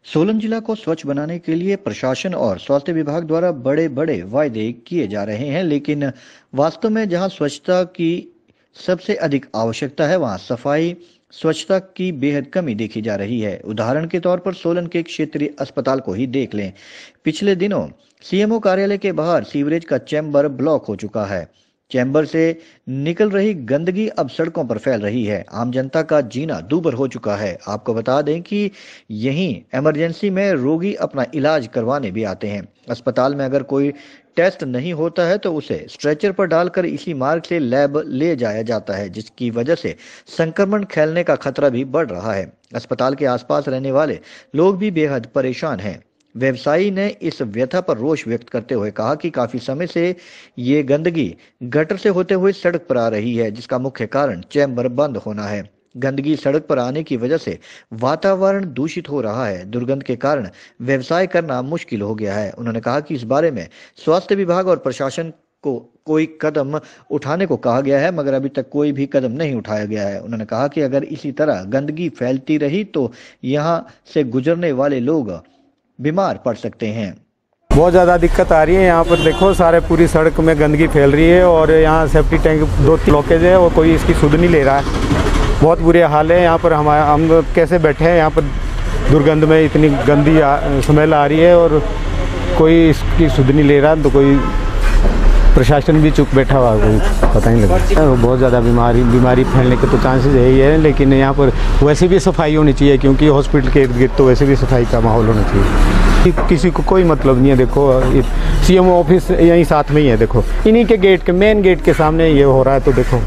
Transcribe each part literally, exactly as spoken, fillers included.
सोलन जिला को स्वच्छ बनाने के लिए प्रशासन और स्वास्थ्य विभाग द्वारा बड़े बड़े वायदे किए जा रहे हैं, लेकिन वास्तव में जहां स्वच्छता की सबसे अधिक आवश्यकता है, वहां सफाई स्वच्छता की बेहद कमी देखी जा रही है। उदाहरण के तौर पर सोलन के क्षेत्रीय अस्पताल को ही देख लें। पिछले दिनों सीएमओ कार्यालय के बाहर सीवरेज का चैम्बर ब्लॉक हो चुका है। चैम्बर से निकल रही गंदगी अब सड़कों पर फैल रही है। आम जनता का जीना दूभर हो चुका है। आपको बता दें कि यहीं इमरजेंसी में रोगी अपना इलाज करवाने भी आते हैं। अस्पताल में अगर कोई टेस्ट नहीं होता है तो उसे स्ट्रेचर पर डालकर इसी मार्ग से लैब ले जाया जाता है, जिसकी वजह से संक्रमण फैलने का खतरा भी बढ़ रहा है। अस्पताल के आसपास रहने वाले लोग भी बेहद परेशान हैं। व्यवसायी ने इस व्यथा पर रोष व्यक्त करते हुए कहा कि काफी समय से ये गंदगी गटर से होते हुए सड़क पर आ रही है, जिसका मुख्य कारण चैम्बर बंद होना है। गंदगी सड़क पर आने की वजह से वातावरण दूषित हो रहा है। दुर्गंध के कारण व्यवसाय करना मुश्किल हो गया है। उन्होंने कहा कि इस बारे में स्वास्थ्य विभाग और प्रशासन को कोई कदम उठाने को कहा गया है, मगर अभी तक कोई भी कदम नहीं उठाया गया है। उन्होंने कहा कि अगर इसी तरह गंदगी फैलती रही तो यहाँ से गुजरने वाले लोग बीमार पड़ सकते हैं। बहुत ज़्यादा दिक्कत आ रही है। यहाँ पर देखो, सारे पूरी सड़क में गंदगी फैल रही है और यहाँ सेफ्टी टैंक दो तीन ब्लॉकेज है और कोई इसकी सुध नहीं ले रहा है। बहुत बुरे हाल है यहाँ पर। हम हम कैसे बैठे हैं यहाँ पर, दुर्गंध में इतनी गंदी स्मेल आ रही है और कोई इसकी सुध नहीं ले रहा। तो कोई प्रशासन भी चुप बैठा हुआ, कोई पता नहीं लगा। बहुत ज़्यादा बीमारी बीमारी फैलने के तो चांसेस है ही है, लेकिन यहाँ पर वैसे भी सफाई होनी चाहिए, क्योंकि हॉस्पिटल के इर्द गिर्द तो वैसे भी सफाई का माहौल होना चाहिए। किसी को कोई मतलब नहीं है। देखो, सीएमओ ऑफिस यहीं साथ में ही है। देखो, इन्हीं के गेट के मेन गेट के सामने ये हो रहा है। तो देखो,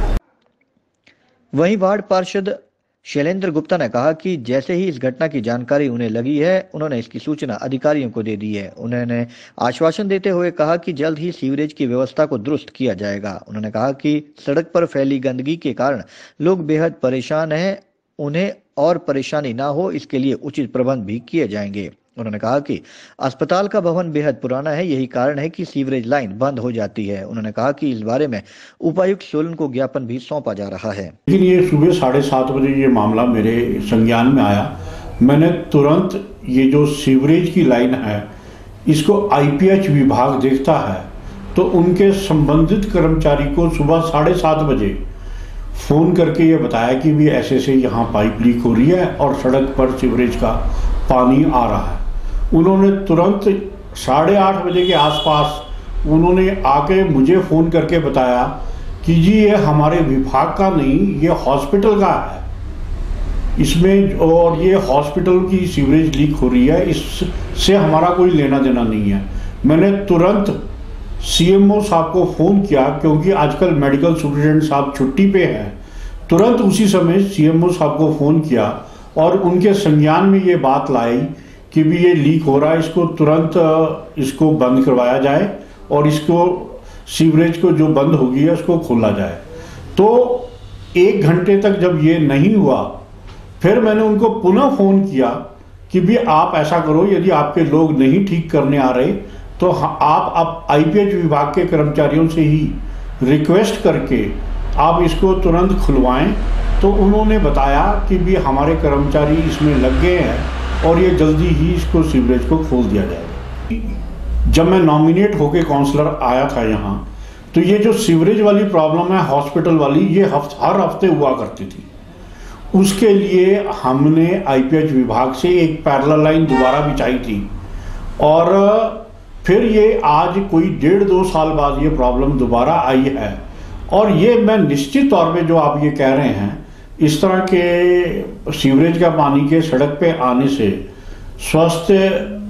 वहीं वार्ड पार्षद शैलेंद्र गुप्ता ने कहा कि जैसे ही इस घटना की जानकारी उन्हें लगी है, उन्होंने इसकी सूचना अधिकारियों को दे दी है। उन्होंने आश्वासन देते हुए कहा कि जल्द ही सीवरेज की व्यवस्था को दुरुस्त किया जाएगा। उन्होंने कहा कि सड़क पर फैली गंदगी के कारण लोग बेहद परेशान हैं। उन्हें और परेशानी ना हो, इसके लिए उचित प्रबंध भी किए जाएंगे। उन्होंने कहा कि अस्पताल का भवन बेहद पुराना है, यही कारण है कि सीवरेज लाइन बंद हो जाती है। उन्होंने कहा कि इस बारे में उपायुक्त सोलन को ज्ञापन भी सौंपा जा रहा है। लेकिन ये सुबह साढ़े सात बजे ये मामला मेरे संज्ञान में आया। मैंने तुरंत ये जो सीवरेज की लाइन है, इसको आईपीएच विभाग देखता है, तो उनके संबंधित कर्मचारी को सुबह साढ़े सात बजे फोन करके ये बताया कि भी ऐसे से यहाँ पाइप लीक हो रही है और सड़क पर सीवरेज का पानी आ रहा है। उन्होंने तुरंत साढ़े आठ बजे के आसपास उन्होंने आके मुझे फ़ोन करके बताया कि जी ये हमारे विभाग का नहीं, ये हॉस्पिटल का है इसमें, और ये हॉस्पिटल की सीवरेज लीक हो रही है, इससे हमारा कोई लेना देना नहीं है। मैंने तुरंत सीएमओ साहब को फ़ोन किया, क्योंकि आजकल मेडिकल सुप्रिटेंडेंट साहब छुट्टी पे हैं। तुरंत उसी समय सीएमओ साहब को फ़ोन किया और उनके संज्ञान में ये बात लाई कि भी ये लीक हो रहा है, इसको तुरंत इसको बंद करवाया जाए और इसको सीवरेज को जो बंद होगी है उसको खोला जाए। तो एक घंटे तक जब ये नहीं हुआ, फिर मैंने उनको पुनः फ़ोन किया कि भी आप ऐसा करो, यदि आपके लोग नहीं ठीक करने आ रहे तो आप आप आईपीएच विभाग के कर्मचारियों से ही रिक्वेस्ट करके आप इसको तुरंत खुलवाएं। तो उन्होंने बताया कि भी हमारे कर्मचारी इसमें लग गए हैं और ये जल्दी ही इसको सीवरेज को खोल दिया जाएगा। जब मैं नॉमिनेट होके काउंसलर आया था यहाँ, तो ये जो सीवरेज वाली प्रॉब्लम है हॉस्पिटल वाली, ये हफ्त, हर हफ्ते हुआ करती थी। उसके लिए हमने आईपीएच विभाग से एक पैरेलल लाइन दोबारा बिछाई थी और फिर ये आज कोई डेढ़ दो साल बाद ये प्रॉब्लम दोबारा आई है। और ये मैं निश्चित तौर पे जो आप ये कह रहे हैं, इस तरह के सीवरेज का पानी के सड़क पे आने से स्वास्थ्य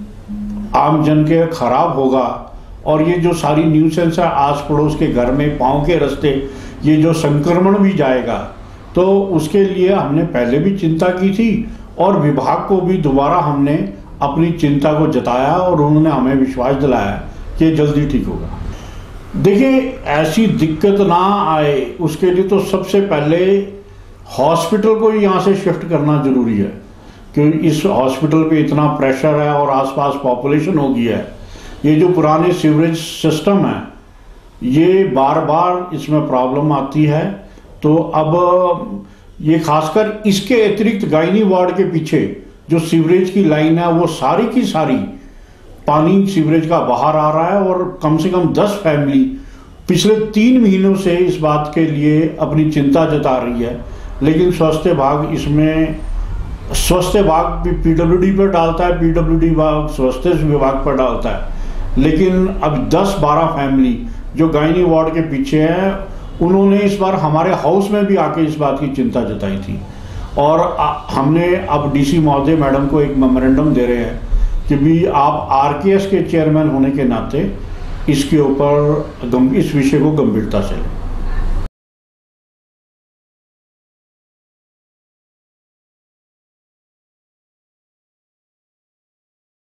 आम जन के खराब होगा और ये जो सारी न्यूसेंस है आस पड़ोस के घर में, पाँव के रास्ते, ये जो संक्रमण भी जाएगा, तो उसके लिए हमने पहले भी चिंता की थी और विभाग को भी दोबारा हमने अपनी चिंता को जताया और उन्होंने हमें विश्वास दिलाया कि जल्दी ठीक होगा। देखिए, ऐसी दिक्कत ना आए उसके लिए तो सबसे पहले हॉस्पिटल को यहाँ से शिफ्ट करना जरूरी है, क्योंकि इस हॉस्पिटल पे इतना प्रेशर है और आसपास पॉपुलेशन हो गई है। ये जो पुराने सीवरेज सिस्टम है, ये बार बार इसमें प्रॉब्लम आती है। तो अब ये खासकर इसके अतिरिक्त गायनी वार्ड के पीछे जो सीवरेज की लाइन है वो सारी की सारी पानी सीवरेज का बाहर आ रहा है और कम से कम दस फैमिली पिछले तीन महीनों से इस बात के लिए अपनी चिंता जता रही है। लेकिन स्वास्थ्य विभाग इसमें स्वास्थ्य विभाग भी पीडब्ल्यूडी पर डालता है, पीडब्ल्यूडी विभाग स्वास्थ्य विभाग पर डालता है, लेकिन अब दस बारह फैमिली जो गायनी वार्ड के पीछे हैं उन्होंने इस बार हमारे हाउस में भी आके इस बात की चिंता जताई थी। और हमने अब डीसी महोदय मैडम को एक मेमोरेंडम दे रहे हैं कि भी आप आरकेएस के चेयरमैन होने के नाते इसके ऊपर इस विषय को गंभीरता से लें।